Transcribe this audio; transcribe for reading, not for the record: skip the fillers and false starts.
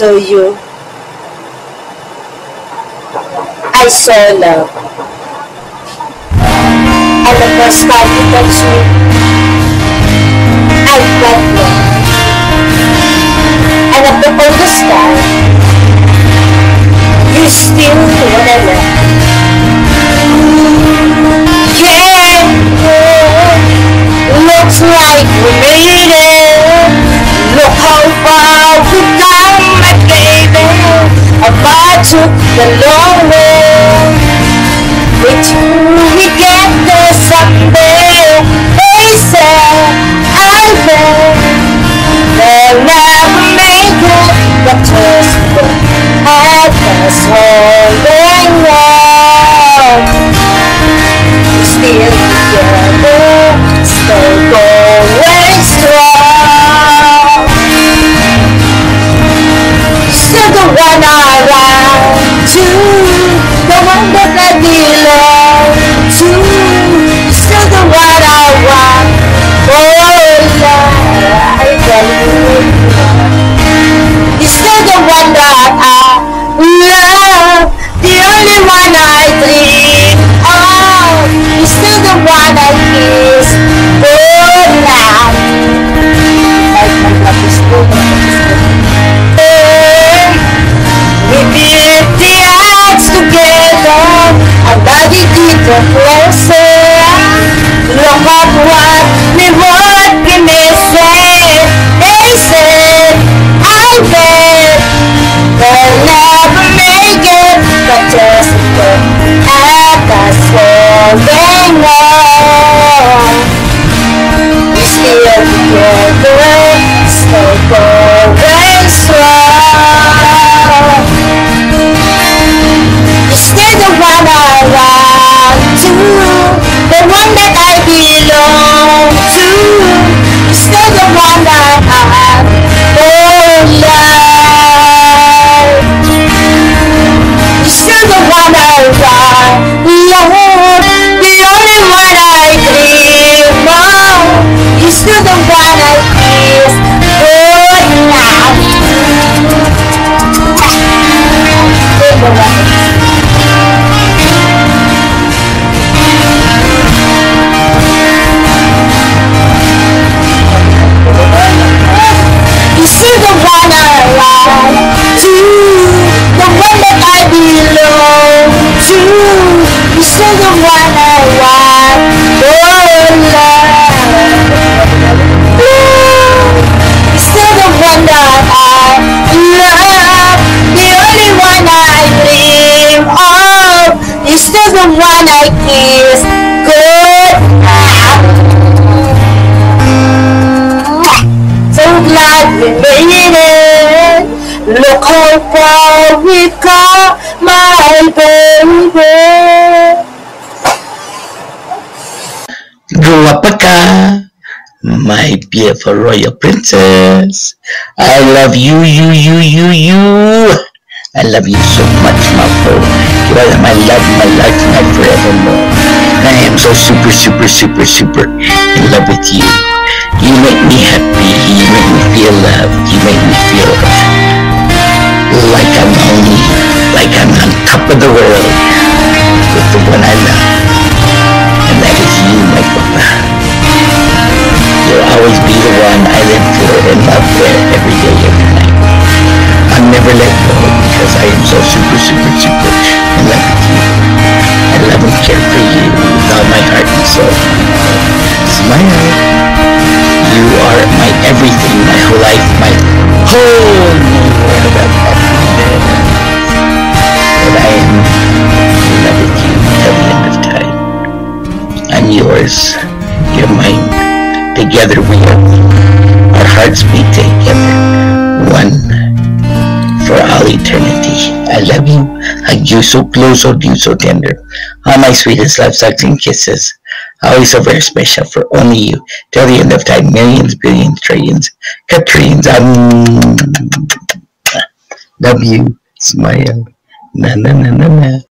to you. I saw love. And the first time you touched me, I felt love. And at the oldest time, you still wanna love. Yeah, looks like we made it. Look how far we've come, my baby. Apart took the long way. With you we get there someday. They said I'll bet they'll never make it, but just look at us holding on. We're still together, still going strong. Still the one I run to, the one that I belong to. Still the one I want, oh Lord, I believe. You're still the one that I love, the only one I dream of. You're still the one I kiss, oh now. Like my love is we built the odds together, our body did the closer. Look at what we missing. They said, I bet they'll never make it, but just look at us holding on. We still together, still going strong. You're still the one I want to, the one that I belong to. You're still the one that I have, oh Lord. You're still the one I want, Lord, the only one I dream of. You're still the one I kiss, oh now. Still the one. You see the one I want to, the one that I belong to. You see the one I want, oh Lord. You still the one that I love, the only one I dream of. You still the one I kiss good night. So glad we made it. Look how far we've come, my baby. Guwapaka, my beautiful royal princess. I love you. I love you so much, my bro. You are my love, my life, my forevermore. I am so super in love with you. You make me happy. You make me feel loved. You make me feel like I'm on top of the world with the one I love. And that is you, my papa. You'll always be the one I live for and love for every day, every night. I'll never let go because I am so super in love with you. I love and care for you with all my heart and soul. Smile. You are my everything, my whole life, my whole new world of happiness. And I am in love with you till the end of time. I'm yours, you're mine. Together we are. Our hearts beat together. One for all eternity. I love you. Hug you so close, hold you so tender. All my sweetest love, hugs and kisses. Always so very special for only you. Till the end of time. Millions, billions, trillions, quadrillions. Love you. Smile. Na na na na na.